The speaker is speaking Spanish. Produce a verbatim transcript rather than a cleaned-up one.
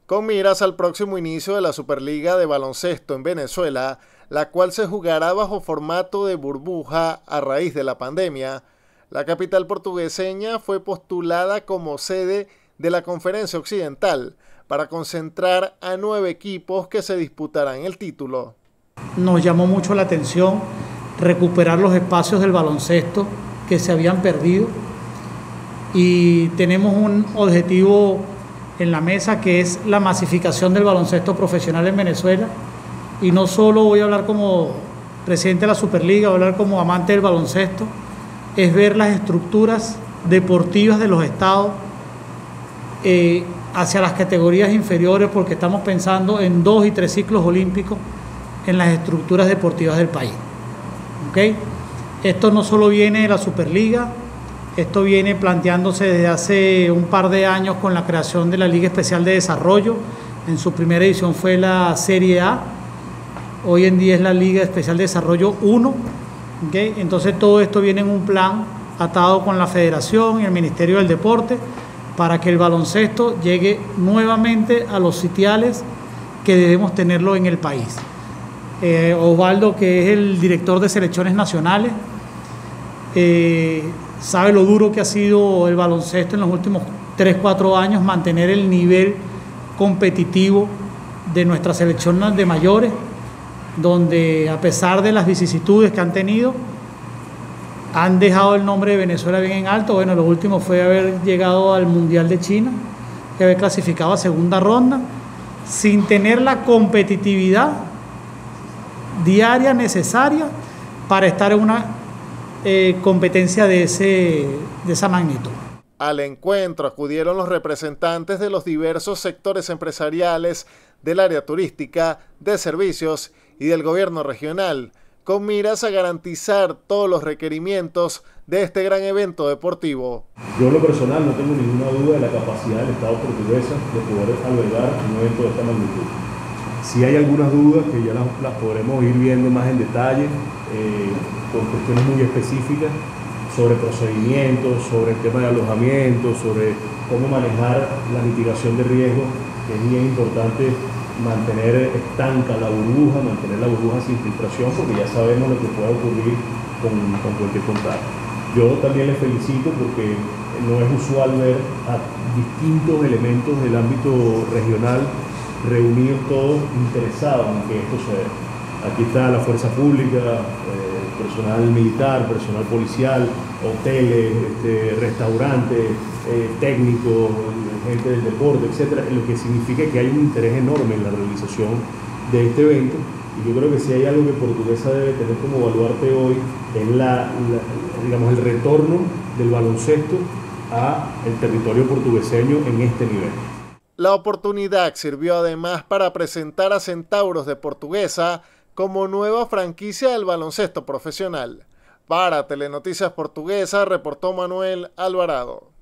con miras al próximo inicio de la Superliga de Baloncesto en Venezuela, la cual se jugará bajo formato de burbuja a raíz de la pandemia. La capital portugueseña fue postulada como sede de la Conferencia Occidental para concentrar a nueve equipos que se disputarán el título. Nos llamó mucho la atención recuperar los espacios del baloncesto que se habían perdido y tenemos un objetivo en la mesa que es la masificación del baloncesto profesional en Venezuela, y no solo voy a hablar como presidente de la Superliga, voy a hablar como amante del baloncesto, es ver las estructuras deportivas de los estados eh, hacia las categorías inferiores, porque estamos pensando en dos y tres ciclos olímpicos en las estructuras deportivas del país. ¿Okay? Esto no solo viene de la Superliga, esto viene planteándose desde hace un par de años con la creación de la Liga Especial de Desarrollo. En su primera edición fue la Serie A, hoy en día es la Liga Especial de Desarrollo uno. ¿Okay? Entonces todo esto viene en un plan atado con la Federación y el Ministerio del Deporte para que el baloncesto llegue nuevamente a los sitiales que debemos tenerlo en el país. Eh, Osvaldo, que es el director de selecciones nacionales, eh, sabe lo duro que ha sido el baloncesto en los últimos tres cuatro años, mantener el nivel competitivo de nuestra selección de mayores, donde a pesar de las vicisitudes que han tenido, han dejado el nombre de Venezuela bien en alto. Bueno, lo último fue haber llegado al Mundial de China, que haber clasificado a segunda ronda, sin tener la competitividad diaria necesaria para estar en una eh, competencia de, ese, de esa magnitud. Al encuentro acudieron los representantes de los diversos sectores empresariales del área turística, de servicios y del gobierno regional, con miras a garantizar todos los requerimientos de este gran evento deportivo. Yo en lo personal no tengo ninguna duda de la capacidad del Estado portuguesa de poder albergar un evento de esta magnitud. Si hay algunas dudas que ya las, las podremos ir viendo más en detalle, eh, con cuestiones muy específicas sobre procedimientos, sobre el tema de alojamiento, sobre cómo manejar la mitigación de riesgos, que es bien importante mantener estanca la burbuja, mantener la burbuja sin filtración, porque ya sabemos lo que puede ocurrir con, con cualquier contacto. Yo también les felicito porque no es usual ver a distintos elementos del ámbito regional reunidos todos interesados en que esto se dé. Aquí está la fuerza pública, eh, personal militar, personal policial, hoteles, este, restaurantes, eh, técnicos, gente del deporte, etcétera, lo que significa que hay un interés enorme en la realización de este evento. Y yo creo que si hay algo que Portuguesa debe tener como baluarte hoy es la, la, digamos, el retorno del baloncesto a el territorio portugueseño en este nivel. La oportunidad sirvió además para presentar a Centauros de Portuguesa como nueva franquicia del baloncesto profesional. Para Telenoticias Portuguesa reportó Manuel Alvarado.